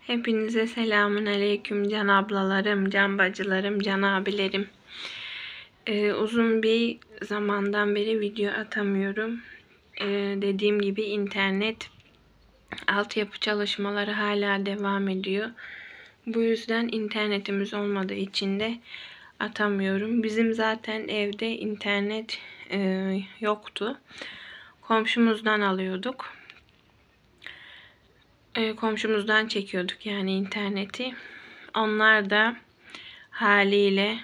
Hepinize selamun aleyküm can ablalarım, can bacılarım, can abilerim. Uzun bir zamandan beri video atamıyorum. Dediğim gibi internet altyapı çalışmaları hala devam ediyor. Bu yüzden internetimiz olmadığı için de atamıyorum. Bizim zaten evde internet yoktu. Komşumuzdan alıyorduk. Komşumuzdan çekiyorduk yani interneti. Onlar da haliyle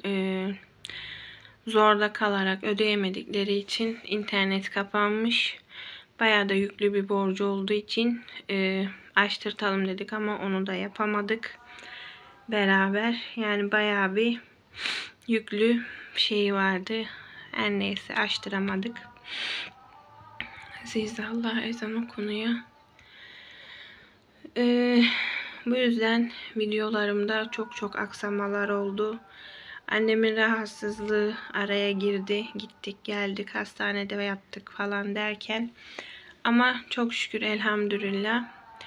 zorda kalarak ödeyemedikleri için internet kapanmış. Bayağı da yüklü bir borcu olduğu için açtırtalım dedik ama onu da yapamadık beraber. Yani bayağı bir yüklü şey vardı. Her neyse açtıramadık. Sizde Allah ezan okunuyor. Bu yüzden videolarımda çok aksamalar oldu. Annemin rahatsızlığı araya girdi. Gittik geldik hastanede yattık falan derken. Ama çok şükür elhamdülillah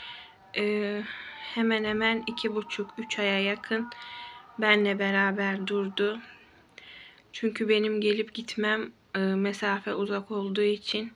hemen hemen 2,5-3 aya yakın benle beraber durdu. Çünkü benim gelip gitmem mesafe uzak olduğu için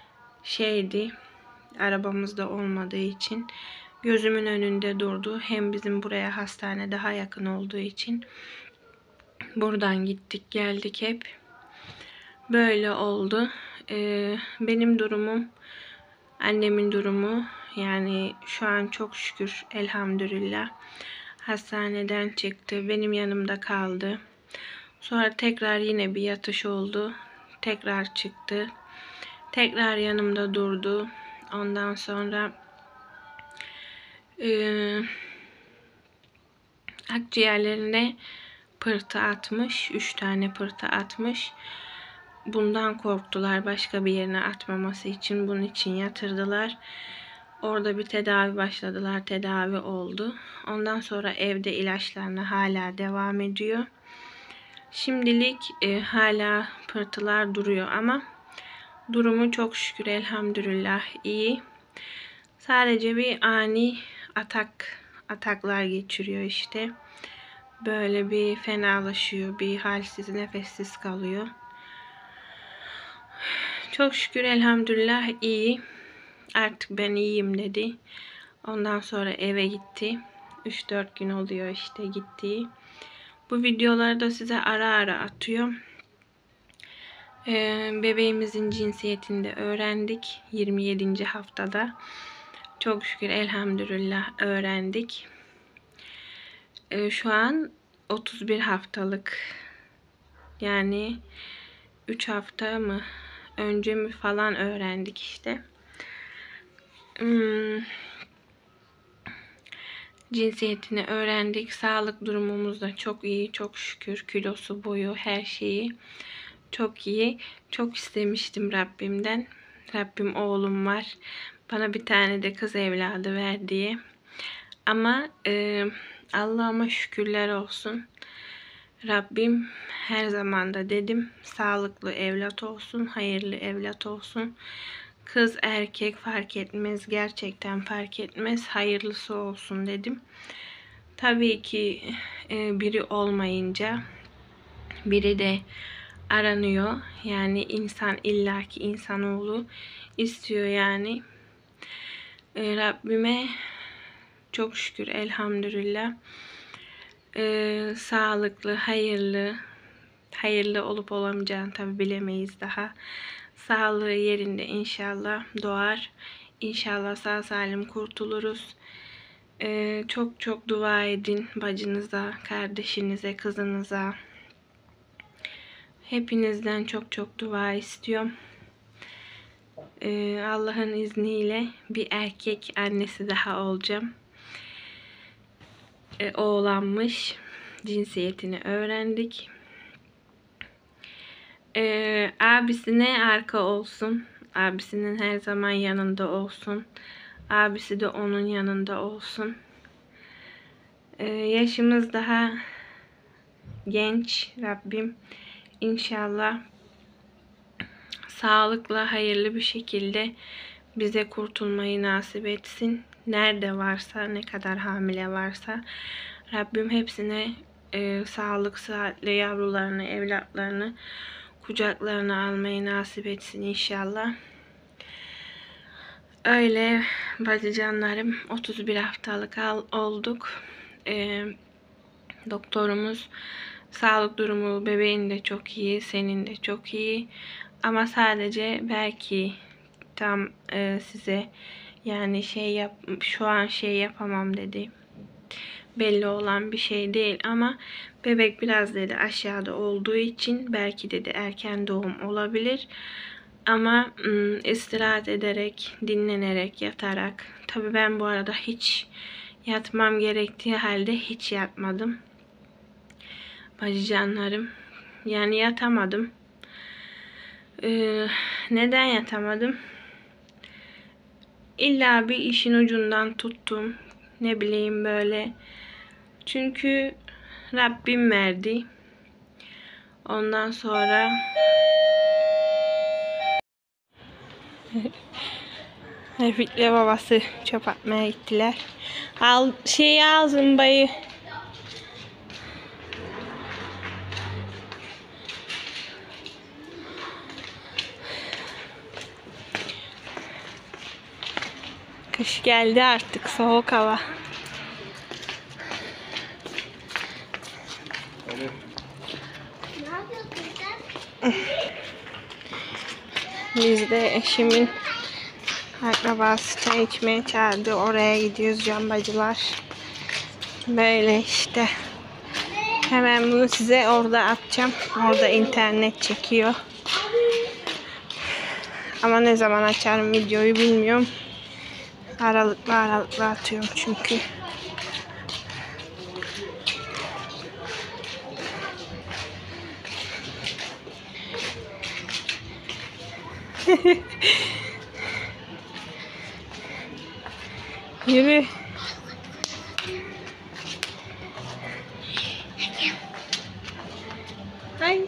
arabamızda olmadığı için gözümün önünde durdu. Hem bizim buraya hastane daha yakın olduğu için buradan gittik geldik hep. Böyle oldu. Benim durumum, annemin durumu yani şu an çok şükür elhamdülillah hastaneden çıktı. Benim yanımda kaldı. Sonra tekrar yine bir yatış oldu. Tekrar çıktı. Tekrar yanımda durdu. Ondan sonra akciğerlerine pırtı atmış. 3 tane pırtı atmış. Bundan korktular. Başka bir yerine atmaması için bunun için yatırdılar. Orada bir tedavi başladılar. Tedavi oldu. Ondan sonra evde ilaçlarına hala devam ediyor. Şimdilik hala pırtılar duruyor ama durumu çok şükür elhamdülillah iyi. Sadece bir ani ataklar geçiriyor işte. Böyle bir fenalaşıyor, bir halsiz, nefessiz kalıyor. Çok şükür elhamdülillah iyi. Artık ben iyiyim dedi. Ondan sonra eve gitti. 3-4 gün oluyor işte gittiği. Bu videoları da size ara ara atıyorum. Bebeğimizin cinsiyetini de öğrendik 27. haftada. Çok şükür elhamdülillah öğrendik. Şu an 31 haftalık. Yani 3 hafta mı önce mi falan öğrendik işte. Cinsiyetini öğrendik. Sağlık durumumuz da çok iyi. Çok şükür. Kilosu, boyu, her şeyi çok iyi. Çok istemiştim Rabbimden. Rabbim oğlum var. Bana bir tane de kız evladı ver diye. Ama Allah'ıma şükürler olsun. Rabbim her zaman da dedim sağlıklı evlat olsun, hayırlı evlat olsun. Kız erkek fark etmez, gerçekten fark etmez, hayırlısı olsun dedim. Tabii ki biri olmayınca biri de aranıyor. Yani insan illaki insanoğlu istiyor yani. Rabbime çok şükür elhamdülillah. Sağlıklı, hayırlı olup olamayacağını tabi bilemeyiz daha. Sağlığı yerinde inşallah doğar. İnşallah sağ salim kurtuluruz. Çok dua edin bacınıza, kardeşinize, kızınıza. Hepinizden çok dua istiyorum. Allah'ın izniyle bir erkek annesi daha olacağım. Oğlanmış. Cinsiyetini öğrendik. Abisine arka olsun. Abisinin her zaman yanında olsun. Abisi de onun yanında olsun. Yaşımız daha genç. Rabbim inşallah sağlıkla, hayırlı bir şekilde bize kurtulmayı nasip etsin. nerede varsa, ne kadar hamile varsa Rabbim hepsine sağlık, sıhhatle yavrularını, evlatlarını kucaklarına almayı nasip etsin inşallah. Öyle bacıcanlarım, 31 haftalık olduk. Doktorumuz sağlık durumu bebeğin de çok iyi, senin de çok iyi. Ama sadece belki tam size yani şu an yapamam dedi. Belli olan bir şey değil ama bebek biraz dedi aşağıda olduğu için belki dedi erken doğum olabilir. Ama istirahat ederek, dinlenerek, yatarak. Tabii ben bu arada hiç yatmam gerektiği halde hiç yatmadım. Bacıcanlarım. Yani yatamadım. Neden yatamadım? İlla bir işin ucundan tuttum. Ne bileyim böyle. Çünkü Rabbim verdi. Ondan sonra Refik'le babası çöp atmaya gittiler. Al zımbayı. Kış geldi artık, soğuk hava. Biz de eşimin akrabası çay içmeye çağırdı. Oraya gidiyoruz cambacılar. Böyle işte. Hemen bunu size orada atacağım. Orada internet çekiyor. Ama ne zaman açarım videoyu bilmiyorum. Aralıklı atıyorum çünkü. Yürü. Ay.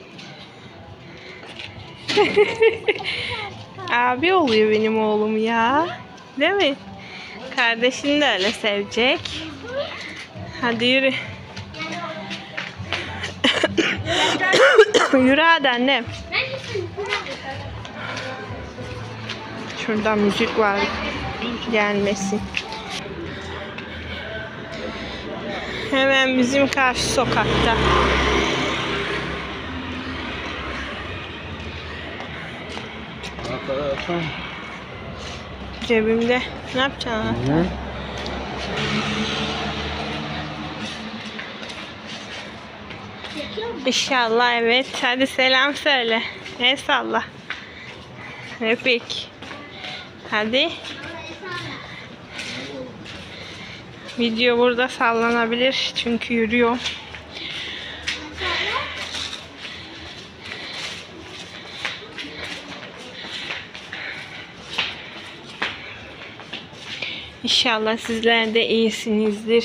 Abi oluyor benim oğlum ya. Değil mi? Kardeşini de öyle sevecek. Hadi yürü. Yürü hadi annem. Şurada müzik var. Gelmesin. Hemen bizim karşı sokakta. Cebimde. Ne yapacaksın? İnşallah evet. Hadi selam söyle. El salla. Refik. Hadi. Video burada sallanabilir. Çünkü yürüyor. İnşallah sizler de iyisinizdir.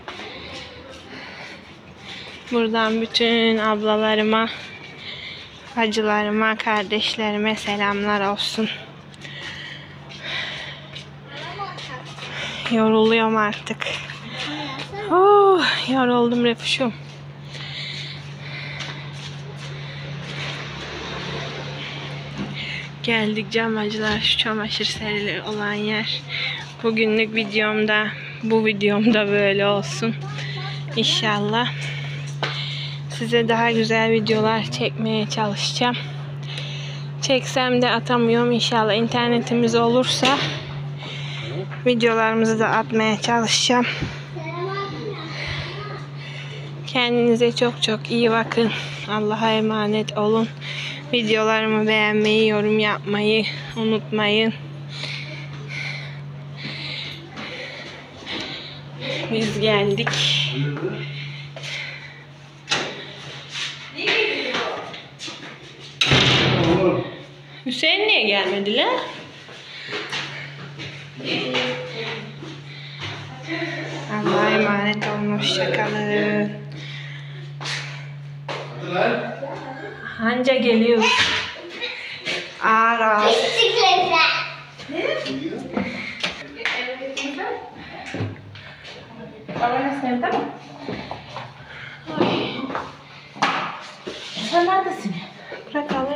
Buradan bütün ablalarıma, bacılarıma, kardeşlerime selamlar olsun. Yoruluyorum artık. Oh, yoruldum Refuşum. Geldik cambacılar, şu çamaşır serileri olan yer. Bugünlük bu videomda böyle olsun. İnşallah size daha güzel videolar çekmeye çalışacağım. Çeksem de atamıyorum. İnşallah internetimiz olursa videolarımızı da atmaya çalışacağım. Kendinize çok çok iyi bakın. Allah'a emanet olun. Videolarımı beğenmeyi, yorum yapmayı unutmayın. Biz geldik. Hüseyin niye gelmedi lan? Allah'a emanet olun. Hoşça kalın. Anca geliyor. Ağır ağır. Babana sevdi mi? Ay, Sen neredesin? bırakalım.